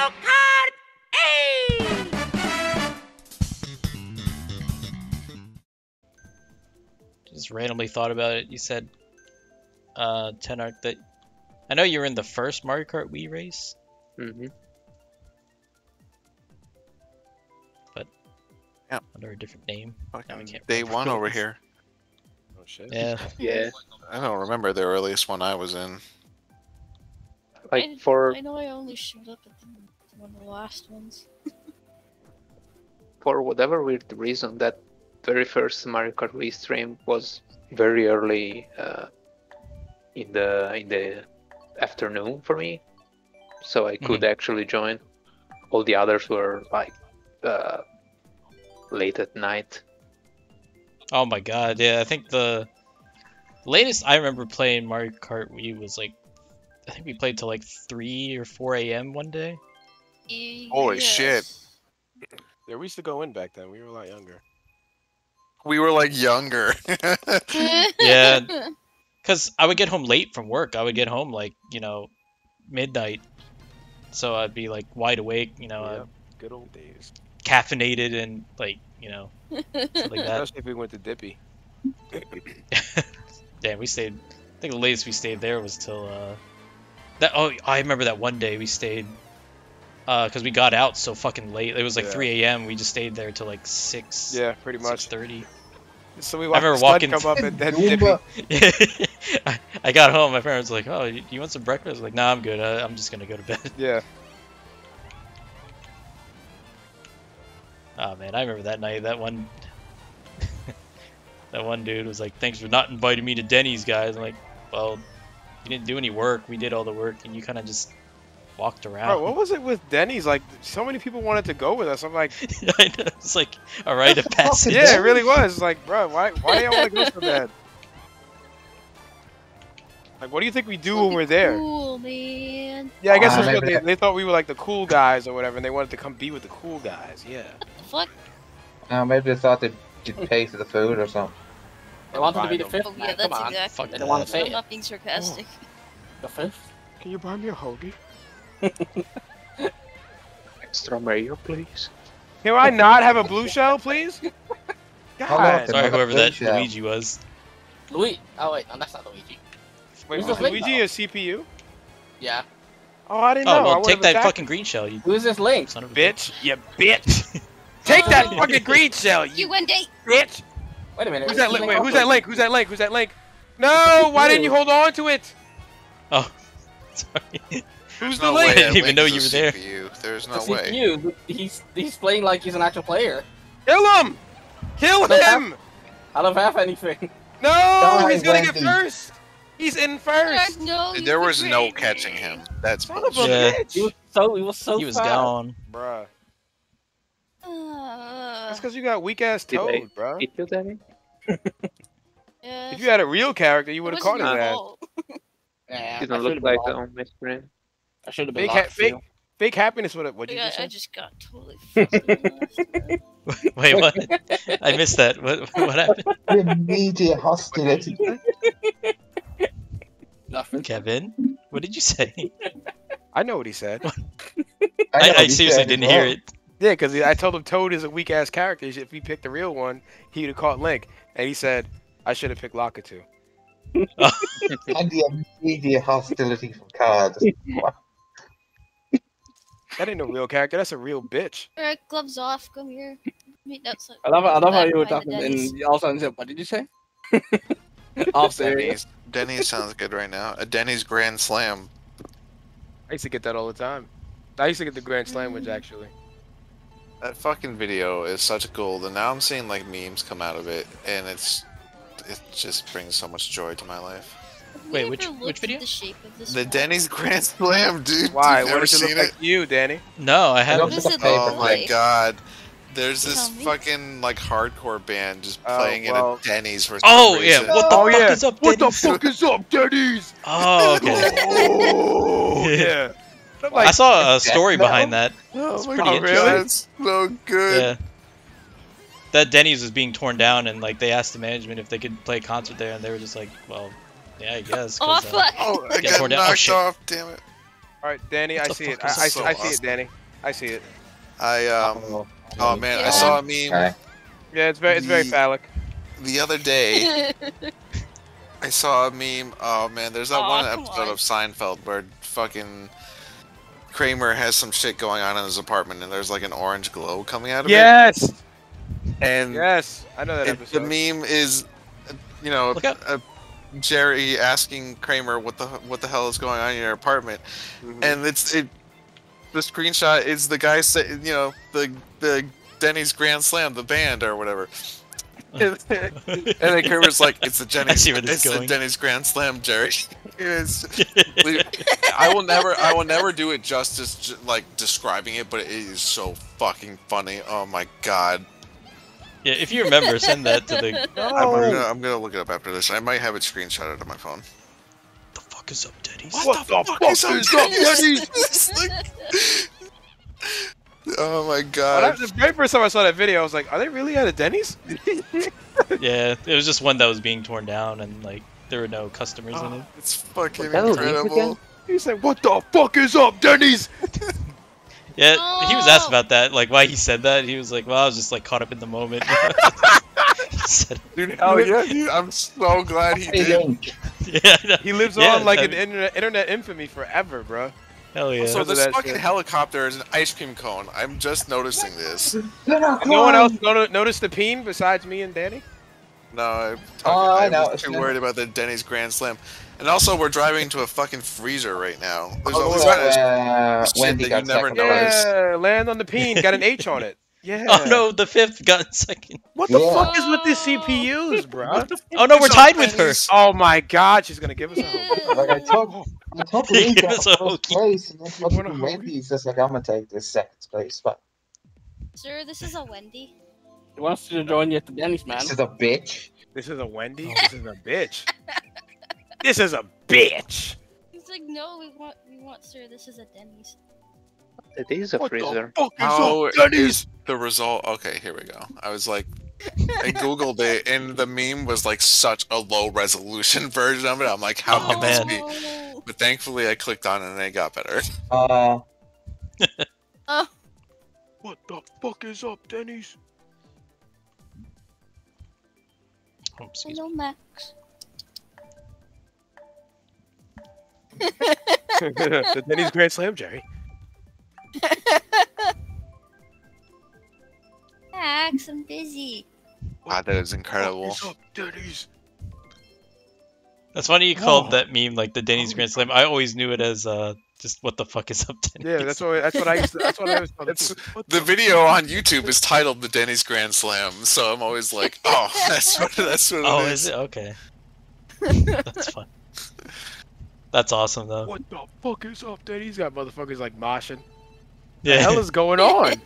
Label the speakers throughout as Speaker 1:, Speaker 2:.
Speaker 1: Kart 8!
Speaker 2: Just randomly thought about it. You said, Tenark, that I know you were in the first Mario Kart Wii race,
Speaker 3: Mm-hmm.
Speaker 2: but
Speaker 4: Yep.
Speaker 2: under a different name. Now we
Speaker 4: Fucking
Speaker 2: can't
Speaker 4: day
Speaker 2: remember.
Speaker 4: one over here.
Speaker 5: Oh shit.
Speaker 2: Yeah.
Speaker 3: Yeah.
Speaker 4: I don't remember the earliest one I was in.
Speaker 3: Like for
Speaker 6: I know I only showed up at one of the last ones.
Speaker 3: whatever weird reason, that very first Mario Kart Wii stream was very early in the afternoon for me, so I could actually join. All the others were like late at night.
Speaker 2: Oh my god, yeah, I think the latest I remember playing Mario Kart Wii was like, I think we played till like 3 or 4 a.m. one day.
Speaker 4: Holy shit.
Speaker 5: Yeah, we used to go in back then. We were a lot younger.
Speaker 4: We were like younger.
Speaker 2: Yeah, because I would get home late from work. I would get home like, midnight. So I'd be like wide awake,
Speaker 5: Yeah, good old days.
Speaker 2: caffeinated and like, stuff like that.
Speaker 5: Especially if we went to Dippy.
Speaker 2: Damn, we stayed. I think the latest we stayed there was till I remember that one day we stayed because we got out so fucking late. It was like
Speaker 5: Yeah.
Speaker 2: 3 a.m. We just stayed there till like 6.
Speaker 5: Yeah, pretty much.
Speaker 2: 6:30.
Speaker 5: So we
Speaker 2: I
Speaker 5: watched
Speaker 2: remember
Speaker 5: the sun
Speaker 2: walking-
Speaker 5: come up and then Dippy.
Speaker 2: I got home. My parents were like, "Oh, you want some breakfast?" I was like, "Nah, I'm good. I'm just gonna go to bed."
Speaker 5: Yeah.
Speaker 2: Oh man, I remember that night. That one, that one dude was like, "Thanks for not inviting me to Denny's, guys." I'm like, "Well, you didn't do any work. We did all the work, and you kind of just walked around."
Speaker 5: Bro, what was it with Denny's? Like, so many people wanted to go with us. I'm like,
Speaker 2: I know. It's like a rite of passage.
Speaker 5: yeah, it really was. Like, bro, why do y'all want to go so bad? Like, what do you think we do when we're there?
Speaker 6: Cool, man.
Speaker 5: Yeah, I guess
Speaker 7: Ah,
Speaker 5: that's what
Speaker 7: maybe-
Speaker 5: they thought we were like the cool guys or whatever, and they wanted to come be with the cool guys. Yeah.
Speaker 6: The fuck?
Speaker 7: Maybe they thought they'd pay for the food or something.
Speaker 8: They wanted to be the
Speaker 5: Fine,
Speaker 8: fifth.
Speaker 6: Oh
Speaker 8: man.
Speaker 6: yeah, that's
Speaker 8: Come on.
Speaker 6: exactly.
Speaker 2: Fuck
Speaker 8: They
Speaker 2: that.
Speaker 8: don't want to say
Speaker 6: I'm
Speaker 8: it.
Speaker 6: not being sarcastic.
Speaker 8: The fifth.
Speaker 5: Can you buy me a hoagie?
Speaker 3: Extra Mario, please.
Speaker 5: Can I not have a blue shell, please? God.
Speaker 2: Sorry, whoever that
Speaker 7: Shell.
Speaker 2: Luigi was.
Speaker 8: Luigi. Oh wait, no, that's not Luigi.
Speaker 5: Wait,
Speaker 8: Who's
Speaker 5: was
Speaker 8: the Link,
Speaker 5: Luigi a CPU?
Speaker 8: Yeah.
Speaker 5: Oh, I didn't
Speaker 2: Oh
Speaker 5: know. I
Speaker 2: well,
Speaker 5: would've
Speaker 2: take that
Speaker 5: attacked
Speaker 2: fucking green shell, you
Speaker 8: Who's this Link?
Speaker 2: son of a
Speaker 5: bitch. You bitch. Take that
Speaker 6: Oh.
Speaker 5: fucking green shell,
Speaker 6: You
Speaker 5: you
Speaker 6: went date.
Speaker 5: bitch.
Speaker 8: Wait a minute.
Speaker 5: Who's that link? Wait, who's that link? Who's that link? Who's that link? No, why didn't you hold on to it?
Speaker 2: Oh, sorry.
Speaker 5: Who's
Speaker 4: No
Speaker 5: the
Speaker 4: way
Speaker 5: link?
Speaker 2: I didn't
Speaker 4: that
Speaker 2: even know
Speaker 4: Link
Speaker 2: you
Speaker 4: is
Speaker 2: were
Speaker 4: a
Speaker 2: there.
Speaker 4: CPU. There's
Speaker 8: The
Speaker 4: no way.
Speaker 8: CPU. He's playing like he's an actual player.
Speaker 5: Kill him! Kill him!
Speaker 8: I don't have anything.
Speaker 5: No,
Speaker 7: Die,
Speaker 5: he's gonna get
Speaker 7: Wendy.
Speaker 5: first. He's in first.
Speaker 6: No, you
Speaker 4: There was no
Speaker 6: betrayed
Speaker 4: catching
Speaker 6: me.
Speaker 4: him. That's
Speaker 5: Son of a
Speaker 4: bullshit.
Speaker 2: Yeah.
Speaker 5: bitch.
Speaker 8: He was so
Speaker 2: He was
Speaker 8: fast.
Speaker 2: gone.
Speaker 5: Bruh.
Speaker 6: Uh,
Speaker 5: That's because you got weak ass
Speaker 3: Did they-
Speaker 5: Toad, bruh.
Speaker 3: Did you, Danny?
Speaker 6: yeah,
Speaker 5: If you had a real character, you
Speaker 6: it
Speaker 5: would have
Speaker 6: wasn't
Speaker 5: caught his
Speaker 6: your
Speaker 5: ass.
Speaker 6: fault.
Speaker 8: Yeah,
Speaker 3: Didn't
Speaker 8: I
Speaker 3: look
Speaker 8: should've
Speaker 3: like
Speaker 8: been
Speaker 3: the
Speaker 8: locked.
Speaker 3: on my screen.
Speaker 8: I should have been
Speaker 5: Fake,
Speaker 8: locked.
Speaker 5: fake happiness. What did you
Speaker 6: I
Speaker 5: say?
Speaker 6: just got totally fucking lost.
Speaker 2: Wait, what? I missed that. What happened?
Speaker 7: Immediate hostility.
Speaker 8: Nothing.
Speaker 2: Kevin, what did you say?
Speaker 5: I know what he said.
Speaker 2: I seriously didn't hear it.
Speaker 5: Yeah, because I told him Toad is a weak ass character. If he picked the real one, he'd have caught Link. And he said, I should have picked Lakitu.
Speaker 7: And the immediate hostility from cards.
Speaker 5: That ain't no real character. That's a real bitch.
Speaker 6: Alright, gloves off. Come here. Meet outside.
Speaker 8: I love how you were
Speaker 6: Back
Speaker 8: talking
Speaker 6: behind the
Speaker 8: and
Speaker 6: Denny's.
Speaker 8: all of a sudden said, what did you say? All serious.
Speaker 4: Denny's sounds good right now. A Denny's Grand Slam.
Speaker 5: I used to get that all the time. I used to get the Grand Sandwich, actually.
Speaker 4: That fucking video is such gold, and now I'm seeing like memes come out of it, and it just brings so much joy to my life.
Speaker 6: Have we
Speaker 2: Wait,
Speaker 6: ever
Speaker 2: which
Speaker 6: looked at
Speaker 2: video?
Speaker 6: The shape of this
Speaker 4: The
Speaker 6: wall?
Speaker 4: Denny's Grand Slam, dude.
Speaker 5: Why?
Speaker 4: You've
Speaker 5: What
Speaker 4: never
Speaker 5: does it look
Speaker 4: seen
Speaker 5: like to you, Danny?
Speaker 2: No, I haven't.
Speaker 6: What does it
Speaker 7: Oh
Speaker 6: look
Speaker 4: Oh
Speaker 6: like?
Speaker 4: my god. There's this
Speaker 6: Tell me.
Speaker 4: fucking like hardcore band just
Speaker 5: Oh,
Speaker 4: playing
Speaker 5: well.
Speaker 4: at a Denny's for some
Speaker 2: Oh yeah,
Speaker 4: reason.
Speaker 2: what the
Speaker 5: Oh,
Speaker 2: fuck
Speaker 5: yeah.
Speaker 2: is up,
Speaker 5: What the
Speaker 2: Denny's?
Speaker 5: fuck is up, Denny's?
Speaker 2: Oh, okay.
Speaker 5: Oh, yeah. I'm
Speaker 2: I
Speaker 5: like,
Speaker 2: saw a story
Speaker 7: metal?
Speaker 2: behind that.
Speaker 4: Oh
Speaker 2: It's
Speaker 4: my
Speaker 2: pretty
Speaker 4: god,
Speaker 2: interesting.
Speaker 4: it's so good.
Speaker 2: Yeah. That Denny's was being torn down, and like they asked the management if they could play a concert there, and they were just like, "Well, yeah, I guess." 'cause,
Speaker 6: Oh fuck!
Speaker 4: Oh, I
Speaker 2: Get
Speaker 4: got
Speaker 2: torn down. Oh,
Speaker 4: knocked
Speaker 2: shit.
Speaker 4: off, damn it.
Speaker 5: All right, Danny, I
Speaker 2: What the
Speaker 5: see it.
Speaker 2: fuck is
Speaker 5: I
Speaker 2: this?
Speaker 5: see
Speaker 4: So
Speaker 5: it, Danny. I see it.
Speaker 4: Oh man, I
Speaker 6: Yeah.
Speaker 4: saw a meme
Speaker 7: Okay.
Speaker 5: Yeah, it's very phallic.
Speaker 4: the other day. I saw a meme. Oh man, there's that
Speaker 6: Aw,
Speaker 4: one
Speaker 6: come
Speaker 4: episode
Speaker 6: on.
Speaker 4: of Seinfeld where fucking Kramer has some shit going on in his apartment, and there's like an orange glow coming out of
Speaker 5: Yes,
Speaker 4: it. And
Speaker 5: yes, I know that
Speaker 4: the
Speaker 5: episode.
Speaker 4: meme is, you know,
Speaker 2: Look out.
Speaker 4: Jerry asking Kramer what the hell is going on in your apartment,
Speaker 5: Mhm.
Speaker 4: and the screenshot is the guy say, you know, the Denny's Grand Slam, the band or whatever. And then Kramer's like, "It's the
Speaker 2: see where this is going.
Speaker 4: Denny's Grand Slam, Jerry." I will never do it justice, like describing it, but it is so fucking funny. Oh my god!
Speaker 2: Yeah, if you remember, send that to the.
Speaker 4: I'm gonna look it up after this. I might have it screenshotted on my phone.
Speaker 2: The fuck is up, Denny's?
Speaker 5: What the fuck is up, Denny's?
Speaker 4: Oh my
Speaker 5: When
Speaker 4: god!
Speaker 5: the very first time I saw that video, I was like, "Are they really at a Denny's?"
Speaker 2: Yeah, it was just one that was being torn down, and like there were no customers in it.
Speaker 4: It's fucking
Speaker 7: Was that a leak
Speaker 4: incredible.
Speaker 7: again?
Speaker 5: He said, "What the fuck is up, Denny's?"
Speaker 2: Yeah, he was asked
Speaker 6: Oh.
Speaker 2: about that, like why he said that. He was like, "Well, I was just like caught up in the moment." He said,
Speaker 4: Dude, hell yeah, dude. I'm so glad he
Speaker 7: Hey,
Speaker 4: did.
Speaker 7: Link.
Speaker 2: "Yeah, I know.
Speaker 5: He lives
Speaker 2: Yeah,
Speaker 5: on like
Speaker 2: I
Speaker 5: an
Speaker 2: mean,
Speaker 5: internet infamy forever, bro.
Speaker 2: hell yeah."
Speaker 4: So
Speaker 5: Because of
Speaker 4: this
Speaker 5: that
Speaker 4: fucking
Speaker 5: shit.
Speaker 4: helicopter is an ice cream cone. I'm just noticing this.
Speaker 5: No one else noticed the peen besides me and Danny.
Speaker 4: No, I'm
Speaker 7: Oh, I
Speaker 4: talking,
Speaker 7: know,
Speaker 4: was
Speaker 7: it's
Speaker 4: too
Speaker 7: good.
Speaker 4: worried about the Denny's Grand Slam. And also, we're driving to a fucking freezer right now. There's all
Speaker 7: Oh,
Speaker 4: this kind of shit
Speaker 7: Wendy
Speaker 4: that
Speaker 7: got
Speaker 4: you never
Speaker 7: second
Speaker 4: notice.
Speaker 7: place.
Speaker 5: Yeah, land on the peen, got an H on it. Yeah.
Speaker 2: Oh no, the fifth got second.
Speaker 5: What the
Speaker 7: Yeah.
Speaker 5: fuck is with these CPUs, bro?
Speaker 2: Oh no, we're tied with her.
Speaker 5: Oh my god, she's gonna give us a home.
Speaker 7: Like I took Link
Speaker 2: Give
Speaker 7: out
Speaker 2: us
Speaker 7: of
Speaker 2: a
Speaker 7: first
Speaker 2: hokey.
Speaker 7: place, and then
Speaker 5: wanna
Speaker 7: fucking
Speaker 5: hokey?
Speaker 7: Wendy's just like, I'm gonna take this second place spot.
Speaker 6: Sir, this is a Wendy.
Speaker 8: He wants to join you at the Denny's, man.
Speaker 7: This is a bitch.
Speaker 5: This is a Wendy. This is a bitch. This is a bitch.
Speaker 6: He's like, no, we want, sir, this is a Denny's.
Speaker 3: It is a freezer.
Speaker 5: fuck
Speaker 4: How is the result? Okay, here we go. I was like, I googled it, and the meme was like such a low resolution version of it. I'm like, how
Speaker 2: Oh,
Speaker 4: can this
Speaker 2: man.
Speaker 4: be?
Speaker 6: No.
Speaker 4: But thankfully, I clicked on it and it got better.
Speaker 5: What the fuck is up, Denny's?
Speaker 2: Oh, excuse me.
Speaker 6: Hello, Max.
Speaker 5: The Denny's Grand Slam, Jerry.
Speaker 6: Max, I'm busy.
Speaker 4: Wow, that is incredible.
Speaker 5: What is up, Denny's?
Speaker 2: That's funny you called that meme like the Denny's Grand Slam. I always knew it as just what the fuck is up, Denny's.
Speaker 5: Yeah, that's what I used to. That's what I was.
Speaker 4: It's the video on YouTube is titled "The Denny's Grand Slam," so I'm always like, "Oh, that's what
Speaker 2: Oh,
Speaker 4: it
Speaker 2: is
Speaker 4: is."
Speaker 2: it? Okay. That's fun. That's awesome though.
Speaker 5: What the fuck is up, Denny's? Got motherfuckers like moshing. The
Speaker 2: Yeah.
Speaker 5: hell is going on?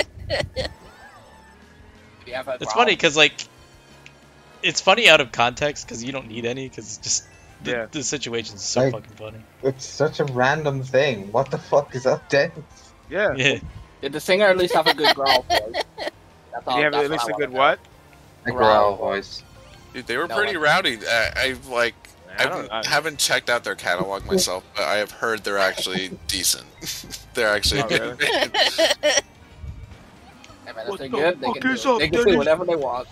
Speaker 8: Yeah, but
Speaker 2: It's funny because like, it's funny out of context because you don't need any because just
Speaker 5: Yeah.
Speaker 2: the situation's so
Speaker 7: Like-
Speaker 2: fucking funny.
Speaker 7: It's such a random thing. What the fuck is up, Denny's?
Speaker 5: Yeah.
Speaker 2: Yeah.
Speaker 8: Did the singer at least have a good growl voice? That's all.
Speaker 5: You have
Speaker 8: that's
Speaker 5: at least
Speaker 8: I
Speaker 5: a good
Speaker 8: wanna
Speaker 5: what?
Speaker 7: A
Speaker 8: Growl.
Speaker 7: growl voice.
Speaker 4: Dude, they were
Speaker 8: No,
Speaker 4: pretty
Speaker 8: I-
Speaker 4: rowdy. I like.
Speaker 5: I
Speaker 4: I
Speaker 5: don't- I-
Speaker 4: haven't checked out their catalog myself, but I have heard they're actually decent. They're actually
Speaker 5: Oh,
Speaker 4: good.
Speaker 5: really?
Speaker 8: Hey, man, if
Speaker 5: What
Speaker 8: they're
Speaker 5: the
Speaker 8: good, they
Speaker 5: fuck
Speaker 8: can
Speaker 5: is
Speaker 8: do,
Speaker 5: up,
Speaker 8: they can do
Speaker 5: Denny's?
Speaker 8: whatever they want.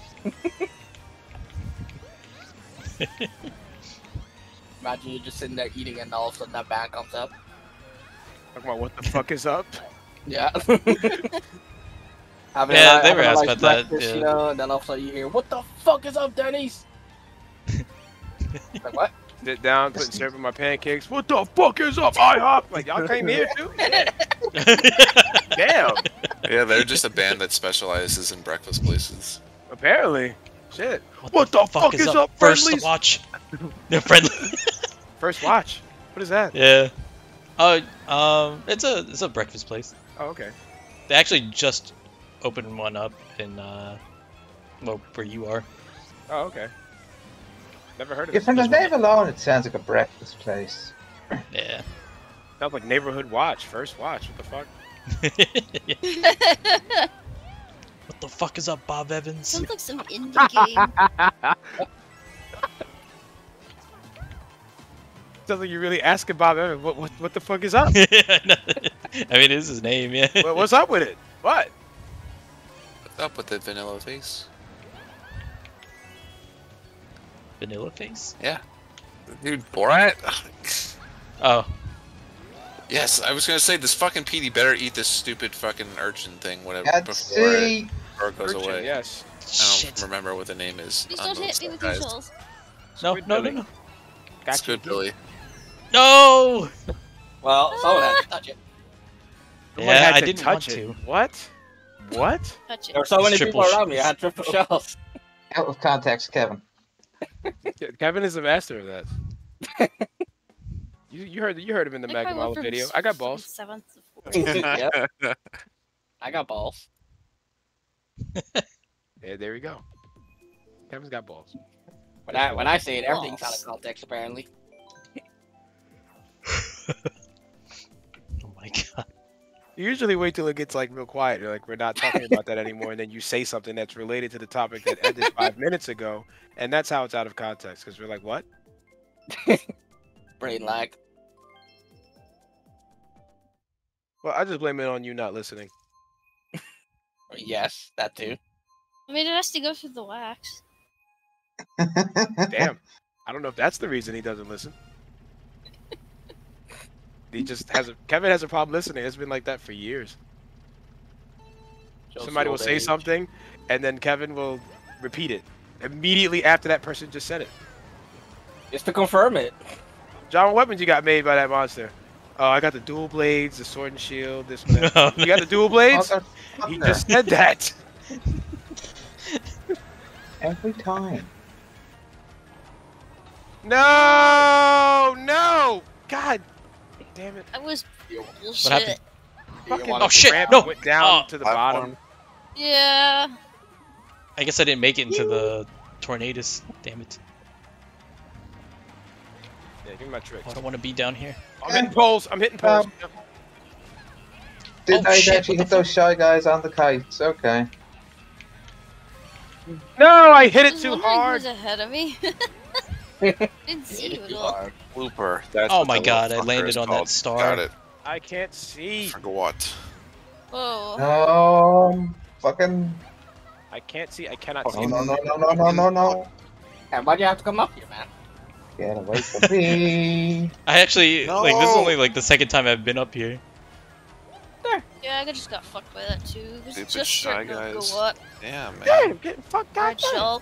Speaker 8: Imagine you just sitting there eating and all of a sudden that band comes up.
Speaker 5: Talking about what the fuck is up?
Speaker 8: Yeah. Having
Speaker 2: Yeah, they
Speaker 8: having
Speaker 2: were
Speaker 8: a
Speaker 2: asked
Speaker 8: nice
Speaker 2: about that,
Speaker 8: breakfast,
Speaker 2: yeah.
Speaker 8: You know, and then all of a sudden you hear, "What the fuck is up, Denny's?" Like what?
Speaker 5: Sit down, putting syrup in my pancakes. What the fuck is up? IHOP. Like y'all came here too? Damn.
Speaker 4: Yeah, they're just a band that specializes in breakfast places.
Speaker 5: Apparently. Shit. What the fuck is up,
Speaker 2: First
Speaker 5: Friendlies?
Speaker 2: to watch. They're friendly.
Speaker 5: First watch. What is that?
Speaker 2: Yeah. Oh, it's a breakfast place.
Speaker 5: Oh, okay.
Speaker 2: They actually just opened one up in well, where you are.
Speaker 5: Oh, okay. Never heard of
Speaker 7: Yeah,
Speaker 5: it.
Speaker 7: from the
Speaker 2: There's one-
Speaker 7: name alone, it sounds like a breakfast place.
Speaker 2: Yeah.
Speaker 5: Sounds like neighborhood watch. First watch. What the fuck?
Speaker 2: What the fuck is up, Bob Evans?
Speaker 6: Sounds like some indie game.
Speaker 5: Sounds like you're really asking Bob Evans, what the fuck is up?
Speaker 2: I mean, it is his name, yeah.
Speaker 5: What's up with it? What?
Speaker 4: What's up with the vanilla face?
Speaker 2: Vanilla face?
Speaker 4: Yeah. Dude, Borat?
Speaker 2: Oh.
Speaker 4: Yes, I was gonna say this fucking Petey better eat this stupid fucking urchin thing, whatever,
Speaker 7: Can't
Speaker 4: before
Speaker 7: see.
Speaker 4: it goes
Speaker 5: Urchin,
Speaker 4: away.
Speaker 5: yes.
Speaker 4: I don't remember what the name is.
Speaker 6: Please
Speaker 4: on
Speaker 6: don't
Speaker 4: those
Speaker 6: hit me with your
Speaker 4: guys.
Speaker 6: shells.
Speaker 2: No,
Speaker 5: Squid
Speaker 2: no, no,
Speaker 5: Billy.
Speaker 2: no.
Speaker 4: It's
Speaker 5: Gotcha.
Speaker 4: good, Billy.
Speaker 2: No!
Speaker 8: Well, someone had to touch it.
Speaker 5: Someone
Speaker 2: Yeah,
Speaker 5: had
Speaker 2: I
Speaker 5: to
Speaker 2: didn't
Speaker 5: touch
Speaker 2: want
Speaker 5: it.
Speaker 2: to.
Speaker 5: What? What?
Speaker 6: Touch
Speaker 8: There were
Speaker 6: it.
Speaker 8: so many
Speaker 2: Triple
Speaker 8: people around me. I
Speaker 2: shells.
Speaker 8: had triple shells.
Speaker 7: Out of context, Kevin.
Speaker 5: Kevin is the master of that. you heard him in the
Speaker 6: I think I
Speaker 5: Magma
Speaker 6: went from
Speaker 5: video. I got balls.
Speaker 6: 7th to 4th.
Speaker 8: Yep. I got balls.
Speaker 5: Yeah, there we go. Kevin's got balls.
Speaker 8: When I say it, everything's out of context apparently.
Speaker 2: Oh my god.
Speaker 5: You usually wait till it gets like real quiet. You're like, we're not talking about that anymore, and then you say something that's related to the topic that ended 5 minutes ago, and that's how it's out of context. Because we're like, what?
Speaker 8: Brain lag.
Speaker 5: Well, I just blame it on you not listening.
Speaker 8: Yes, that too.
Speaker 6: I mean, it has to go through the wax.
Speaker 5: Damn. I don't know if that's the reason he doesn't listen. He just has Kevin has a problem listening. It's been like that for years.
Speaker 8: Shows
Speaker 5: Somebody
Speaker 8: your
Speaker 5: will say
Speaker 8: age.
Speaker 5: something, and then Kevin will repeat it immediately after that person just said it.
Speaker 8: Just to confirm it.
Speaker 5: John, what weapons you got made by that monster? Oh, I got the dual blades, the sword and shield, this one. that.
Speaker 2: No,
Speaker 5: You got the dual blades?
Speaker 7: Oh,
Speaker 5: He
Speaker 7: they're
Speaker 5: just said that.
Speaker 7: every time.
Speaker 5: No! God damn it.
Speaker 6: That was bullshit.
Speaker 2: What happened?
Speaker 5: Fucking
Speaker 8: wanna-
Speaker 2: Oh, shit,
Speaker 5: ramp
Speaker 2: no!
Speaker 5: went down
Speaker 2: Oh.
Speaker 5: to the bottom.
Speaker 6: Yeah.
Speaker 2: I guess I didn't make it into the tornadoes. Damn it.
Speaker 5: Yeah, give me my tricks.
Speaker 2: I don't want to be down here.
Speaker 5: I'm hitting poles. I'm hitting poles.
Speaker 7: Did
Speaker 2: Oh,
Speaker 7: I
Speaker 2: shit,
Speaker 7: actually
Speaker 2: what
Speaker 7: hit
Speaker 2: the
Speaker 7: those shy guys on the kites? Okay.
Speaker 5: No, I hit
Speaker 6: I
Speaker 5: it
Speaker 6: was
Speaker 5: too
Speaker 6: wondering who
Speaker 5: hard.
Speaker 6: was ahead of me. Didn't see you at all.
Speaker 4: Looper. That's
Speaker 2: Oh
Speaker 4: what
Speaker 2: my
Speaker 4: the
Speaker 2: god, I
Speaker 4: little fucker
Speaker 2: landed
Speaker 4: is
Speaker 2: on
Speaker 4: called.
Speaker 2: that star.
Speaker 4: Got it.
Speaker 5: I can't see.
Speaker 4: Forgot.
Speaker 6: Whoa.
Speaker 7: Fucking.
Speaker 5: I can't see. I cannot see.
Speaker 7: No.
Speaker 8: And why'd you have to come up here, man?
Speaker 7: Get away from me.
Speaker 2: I actually, like, this is
Speaker 4: No.
Speaker 2: only, like, the second time I've been up here.
Speaker 6: Yeah, I just got fucked by that too. It was
Speaker 4: Stupid
Speaker 6: just
Speaker 4: shy
Speaker 6: starting to
Speaker 4: guys.
Speaker 6: go up.
Speaker 4: Damn, man.
Speaker 5: Damn, getting fucked
Speaker 6: Red
Speaker 5: up.
Speaker 6: shell.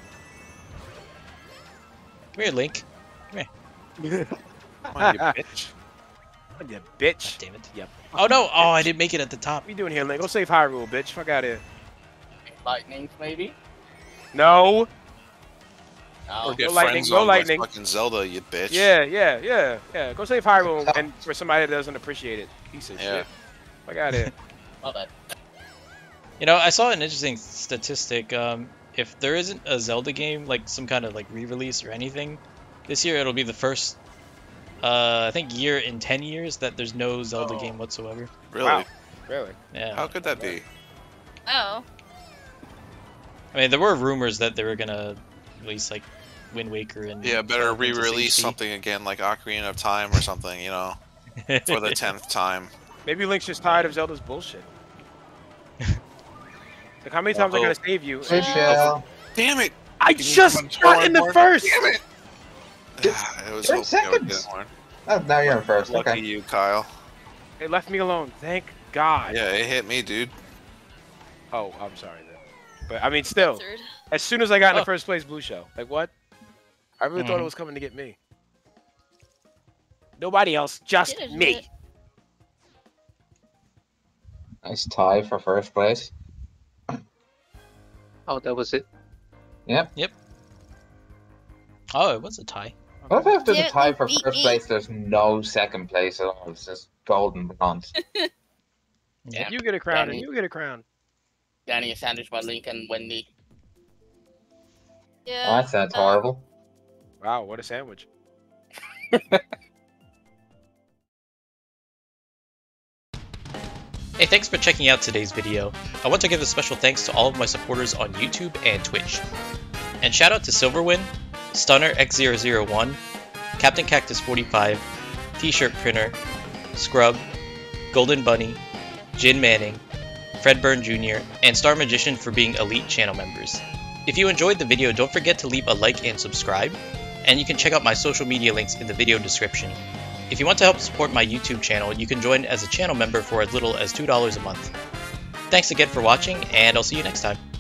Speaker 2: Come here, Link.
Speaker 4: Come on, you bitch.
Speaker 5: You
Speaker 2: God
Speaker 5: bitch.
Speaker 2: damn it.
Speaker 5: Yep.
Speaker 2: Oh no! Oh, I didn't make it at the top.
Speaker 5: What you doing here, Link? Go save Hyrule, bitch. Fuck out of here.
Speaker 8: Lightning, maybe?
Speaker 5: No.
Speaker 8: No.
Speaker 4: Or get
Speaker 5: Go lightning,
Speaker 4: friend
Speaker 5: go
Speaker 4: zoned by
Speaker 5: lightning.
Speaker 4: fucking Zelda, you bitch.
Speaker 5: Yeah. Go save Hyrule, and for somebody that doesn't appreciate it, piece of
Speaker 4: Yeah.
Speaker 5: shit. Fuck out of here.
Speaker 8: Well, that.
Speaker 2: You know, I saw an interesting statistic. If there isn't a Zelda game, like some kind of like re-release or anything, this year it'll be the first, I think, year in 10 years that there's no Zelda
Speaker 5: Oh.
Speaker 2: game whatsoever.
Speaker 4: Really?
Speaker 5: Wow. Really?
Speaker 2: Yeah.
Speaker 4: How could that be?
Speaker 6: Oh.
Speaker 2: I mean, there were rumors that they were gonna release like Wind Waker and
Speaker 4: Yeah, better
Speaker 2: Final Fantasy
Speaker 4: re-release
Speaker 2: VII.
Speaker 4: something again, like Ocarina of Time or something, you know, for the 10th time.
Speaker 5: Maybe Link's just tired of Zelda's bullshit. Like, how many times I gotta save you?
Speaker 7: Hey, Shell.
Speaker 4: Damn it!
Speaker 5: I
Speaker 4: You
Speaker 5: just
Speaker 4: come
Speaker 5: got in the
Speaker 4: forward.
Speaker 5: first!
Speaker 4: Damn it! It was
Speaker 7: Ten
Speaker 4: hoping I would
Speaker 7: seconds.
Speaker 4: get one.
Speaker 7: Oh, now you're in first.
Speaker 4: Lucky
Speaker 7: Okay.
Speaker 4: you, Kyle.
Speaker 5: It left me alone. Thank God.
Speaker 4: Yeah, it hit me, dude.
Speaker 5: Oh, I'm sorry then. But I mean, still,
Speaker 6: Third.
Speaker 5: as soon as I got in the
Speaker 2: Oh.
Speaker 5: first place, Blue Shell. Like what? I really thought it
Speaker 2: Mhm.
Speaker 5: was coming to get me. Nobody else, just
Speaker 6: Did it,
Speaker 5: me.
Speaker 6: did it.
Speaker 7: Nice tie for first place.
Speaker 3: Oh, that was it.
Speaker 2: Oh, it was a tie.
Speaker 7: What if after the
Speaker 6: Yeah,
Speaker 7: tie for
Speaker 6: beat
Speaker 7: first
Speaker 6: me.
Speaker 7: place, there's no second place at all? It's just gold and bronze.
Speaker 2: Yeah.
Speaker 5: You get a crown, and
Speaker 8: Danny.
Speaker 5: you get a crown.
Speaker 8: Danny is sandwiched by Link and Wendy.
Speaker 6: Yeah.
Speaker 7: Oh, that sounds horrible.
Speaker 5: Wow, what a sandwich.
Speaker 2: Hey, thanks for checking out today's video. I want to give a special thanks to all of my supporters on YouTube and Twitch. And shout out to Silverwind, Stunner X001, Captain Cactus 45, T-shirt printer, Scrub, Golden Bunny, Jin Manning, Fred Byrne Jr., and Star Magician for being elite channel members. If you enjoyed the video, don't forget to leave a like and subscribe, and you can check out my social media links in the video description. If you want to help support my YouTube channel, you can join as a channel member for as little as $2 a month. Thanks again for watching, and I'll see you next time.